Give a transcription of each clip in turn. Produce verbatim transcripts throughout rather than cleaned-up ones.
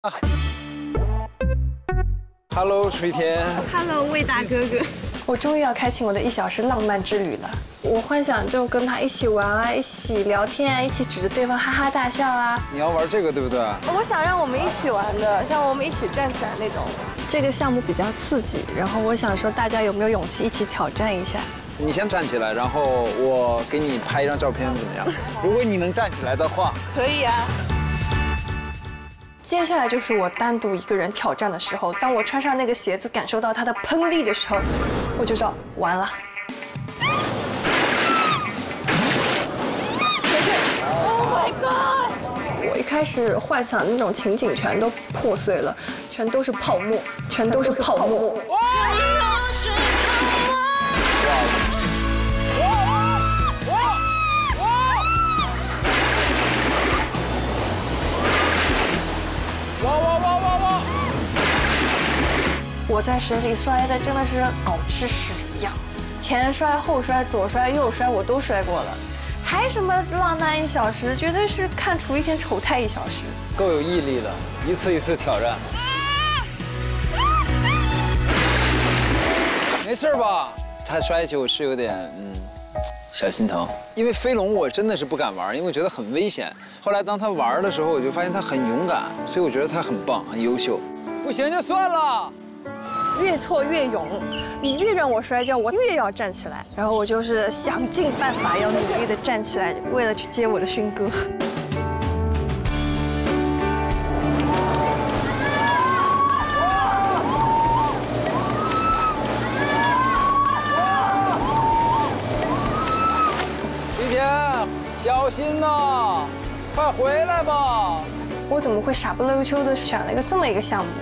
啊 Hello， 水田。 Hello， 魏大哥哥。 我终于要开启我的一小时浪漫之旅了。我幻想就跟他一起玩啊，一起聊天啊，一起指着对方哈哈大笑啊。 你要玩这个对不对？ 我想让我们一起玩的，像我们一起站起来那种。这个项目比较刺激，然后我想说大家有没有勇气一起挑战一下？ 你先站起来，然后我给你拍一张照片，怎么样？如果你能站起来的话， 可以啊。 接下来就是我单独一个人挑战的时候，当我穿上那个鞋子，感受到它的喷力的时候，我就知道完了。Oh my god！ 我一开始幻想的那种情景全都破碎了，全都是泡沫，全都是泡沫。我在水里摔的真的是狗吃屎一样，前摔后摔，左摔右摔，我都摔过了，还什么浪漫一小时，绝对是看楚一天丑态一小时， 够有毅力的，一次一次挑战。没事吧？他摔下去我是有点嗯小心疼，因为飞龙我真的是不敢玩，因为我觉得很危险。后来当他玩的时候，我就发现他很勇敢，所以我觉得他很棒，很优秀。不行就算了。 越挫越勇，你越让我摔跤，我越要站起来。然后我就是想尽办法要努力的站起来，为了去接我的勋哥。 徐田，小心呐，快回来吧！ 我怎么会傻不溜秋的选了一个这么一个项目？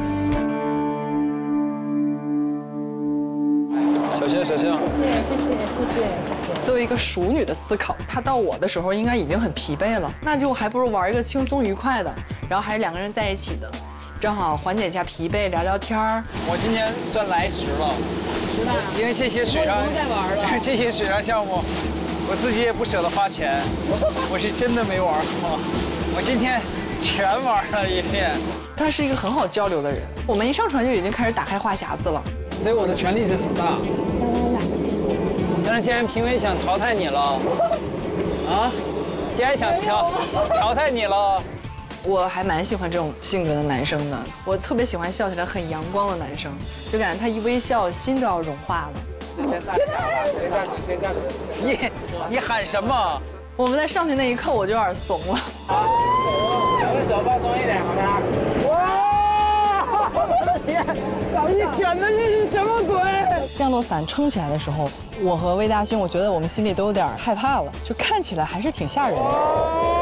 小心，小心！ 谢谢，谢谢，谢谢，谢谢。作为一个熟女的思考，她到我的时候应该已经很疲惫了，那就还不如玩一个轻松愉快的，然后还是两个人在一起的，正好缓解一下疲惫，聊聊天儿。 我今天算来值了，是吧？因为这些水上不再玩了， 这些水上项目，我自己也不舍得花钱，我是真的没玩过，我今天全玩了一遍。 他是一个很好交流的人，我们一上船就已经开始打开话匣子了。 所以我的权力是很大， 相当大。 但是既然评委想淘汰你了，啊，既然想淘淘汰你了， 我还蛮喜欢这种性格的男生的，我特别喜欢笑起来很阳光的男生，就感觉他一微笑心都要融化了。 谁先站起来了？谁站起？谁站起？你你喊什么？ 我们在上去那一刻我就有点怂了。 我们手放松一点，好吗？哇！ 小易选的这是什么鬼？ 降落伞撑起来的时候，我和魏大勋，我觉得我们心里都有点害怕了，就看起来还是挺吓人的。